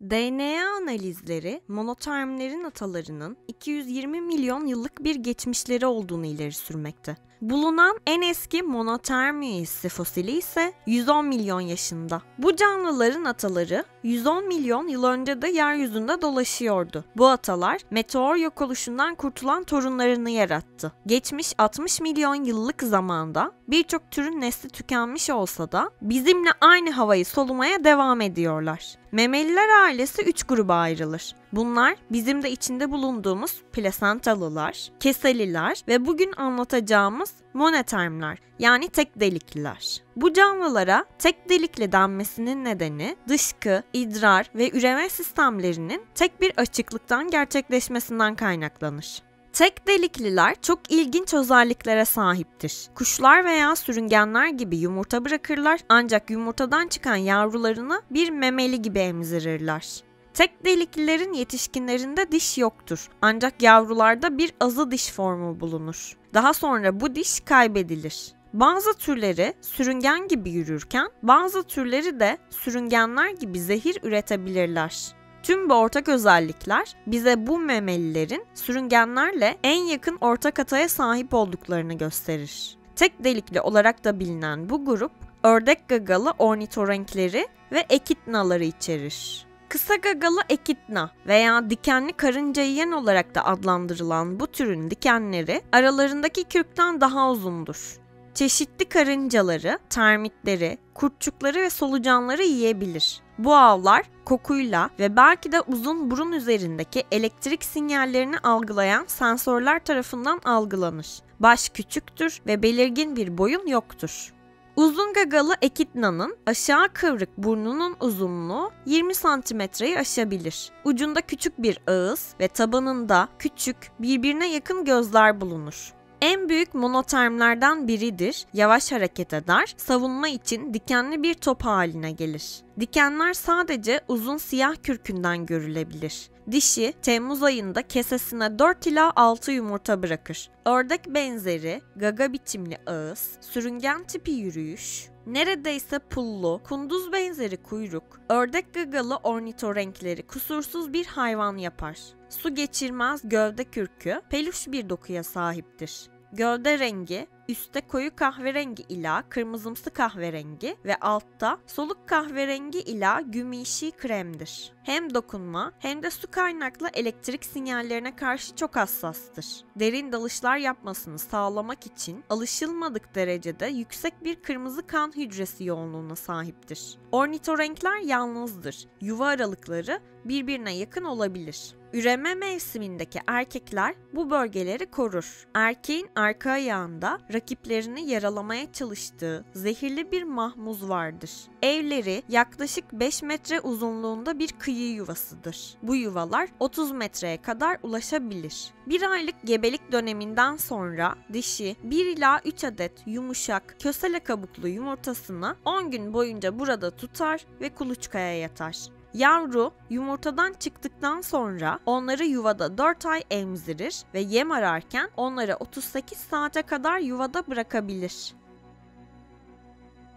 DNA analizleri, monotermlerin atalarının 220 milyon yıllık bir geçmişleri olduğunu ileri sürmekte. Bulunan en eski monoterm üyesi fosili ise 110 milyon yaşında. Bu canlıların ataları 110 milyon yıl önce de yeryüzünde dolaşıyordu. Bu atalar meteor yok oluşundan kurtulan torunlarını yarattı. Geçmiş 60 milyon yıllık zamanda birçok türün nesli tükenmiş olsa da bizimle aynı havayı solumaya devam ediyorlar. Memeliler ailesi 3 gruba ayrılır. Bunlar bizim de içinde bulunduğumuz plasentalılar, keseliler ve bugün anlatacağımız monotermler yani tek delikliler. Bu canlılara tek delikli denmesinin nedeni dışkı, idrar ve üreme sistemlerinin tek bir açıklıktan gerçekleşmesinden kaynaklanır. Tek delikliler çok ilginç özelliklere sahiptir. Kuşlar veya sürüngenler gibi yumurta bırakırlar ancak yumurtadan çıkan yavrularını bir memeli gibi emzirirler. Tek deliklilerin yetişkinlerinde diş yoktur ancak yavrularda bir azı diş formu bulunur. Daha sonra bu diş kaybedilir. Bazı türleri sürüngen gibi yürürken bazı türleri de sürüngenler gibi zehir üretebilirler. Tüm bu ortak özellikler bize bu memelilerin sürüngenlerle en yakın ortak ataya sahip olduklarını gösterir. Tek delikli olarak da bilinen bu grup ördek gagalı ornitorenkleri ve ekidnaları içerir. Kısa gagalı ekidna veya dikenli karınca yiyen olarak da adlandırılan bu türün dikenleri aralarındaki kürkten daha uzundur. Çeşitli karıncaları, termitleri, kurtçukları ve solucanları yiyebilir. Bu avlar kokuyla ve belki de uzun burun üzerindeki elektrik sinyallerini algılayan sensörler tarafından algılanır. Baş küçüktür ve belirgin bir boyun yoktur. Uzun gagalı ekidnanın aşağı kıvrık burnunun uzunluğu 20 santimetreyi aşabilir. Ucunda küçük bir ağız ve tabanında küçük, birbirine yakın gözler bulunur. En büyük monotermlerden biridir, yavaş hareket eder, savunma için dikenli bir top haline gelir. Dikenler sadece uzun siyah kürkünden görülebilir. Dişi, Temmuz ayında kesesine 4 ila 6 yumurta bırakır. Ördek benzeri, gaga biçimli ağız, sürüngen tipi yürüyüş, neredeyse pullu, kunduz benzeri kuyruk, ördek gagalı ornitorenkleri kusursuz bir hayvan yapar. Su geçirmez gövde kürkü, peluş bir dokuya sahiptir. Gövde rengi, üstte koyu kahverengi ila kırmızımsı kahverengi ve altta soluk kahverengi ila gümüşi kremdir. Hem dokunma hem de su kaynaklı elektrik sinyallerine karşı çok hassastır. Derin dalışlar yapmasını sağlamak için alışılmadık derecede yüksek bir kırmızı kan hücresi yoğunluğuna sahiptir. Ornitorenkler yalnızdır. Yuva aralıkları birbirine yakın olabilir. Üreme mevsimindeki erkekler bu bölgeleri korur. Erkeğin arka ayağında rakiplerini yaralamaya çalıştığı zehirli bir mahmuz vardır. Evleri yaklaşık 5 metre uzunluğunda bir kıyı yuvasıdır. Bu yuvalar 30 metreye kadar ulaşabilir. Bir aylık gebelik döneminden sonra dişi 1 ila 3 adet yumuşak kösele kabuklu yumurtasını 10 gün boyunca burada tutar ve kuluçkaya yatar. Yavru yumurtadan çıktıktan sonra onları yuvada 4 ay emzirir ve yem ararken onları 38 saate kadar yuvada bırakabilir.